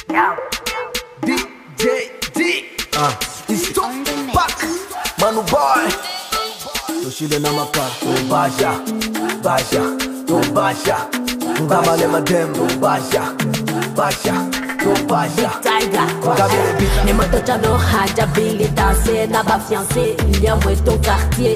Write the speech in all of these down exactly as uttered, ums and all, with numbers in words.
D J D uh, it's too back Manu boy Tushile na maka Basha Basha Basha Ngama le madem Basha Basha Basha Tiger Ne moto chado haja bili danser na ba fiancé il y a moi ton quartier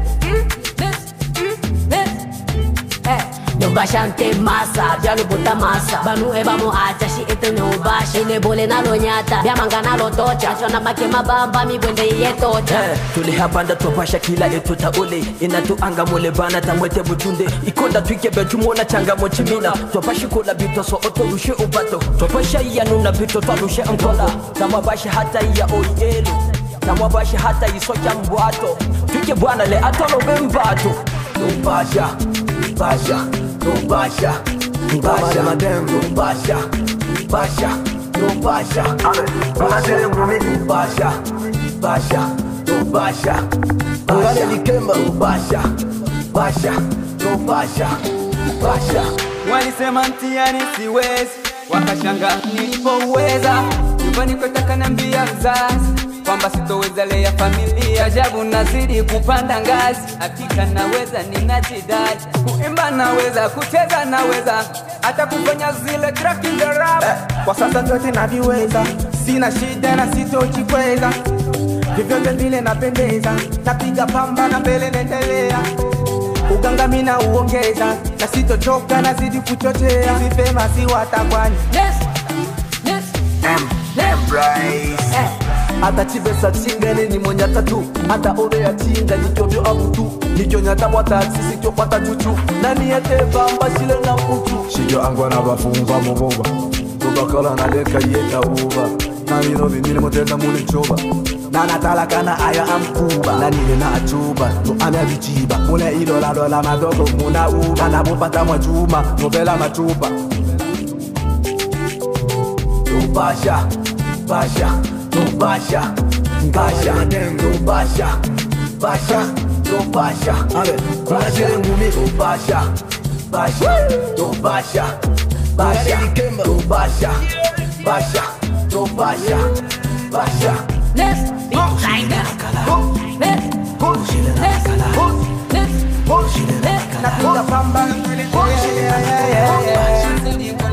No bashante masa, bia no bota masa Banu eba mo acha, shi ete no basha Ine bole na lo nyata, bia mangana lo tocha Chona make mabamba, mi bwende iye tocha hey, tuli hapanda topasha kila etu taule Inatu anga mole bana tamwete butunde Ikonda tuike betu mona changa mochimina Topashi kula bito so oto rushe ubato Topasha iya nuna bito talushe ankola Tamabashi hata iya oielu Tamabashi hata isocha mbwato Tuike bwana le atolo bembato Tupasha, Basha No Basha, Basha, madam, no Basha, Basha, no Basha, no Basha, Basha, no Basha, Basha, no Basha, Basha, no Basha, Basha. Walisema mtihani siwezi, wakashanga nilipoweza. Nyumbani kwetu kanambia mzazi kwamba sitoweza lea familia. Ajabu nazidi kupanda ngazi, hakika naweza ninajidai. Kuimba naweza, kucheza naweza, hata kufanya zile track in the rap eh, kwa sasa zote naviweza. Sina shida na sitojikweza, vyovyote vile napendeza. Napiga pamba na mbele naendelea, uganga mina uongeza, na sitochoka nazidi kuchochea. Hizi fema si watakwani Yes, yes, M, M, Bryce eh. Ata chibesa chingane ni monya tatu Ata ore ya chinga ni kyobyo abutu Nikyo nyata mwata sisi kyo pata chuchu Nani yate bamba shile na mpuchu Shikyo angwa na bafumba muboba Tubakala na leka yeta uba Nani novi nile motenda muli choba Nana talakana aya amkuba Nani na achuba No ame abichiba Mune ilo la dola madogo muna uba Nana bupata mwajuma Nobela machupa Basha Basha No Basha, Basha, no Basha, Basha, no Basha. Ale, kuna shire ngumi no Basha, Basha, no Basha, Basha, no Basha, Basha, no Basha, Basha. let's be tiger. Let's Let's let's let's let's napiga pamba, yeah, yeah, yeah, yeah.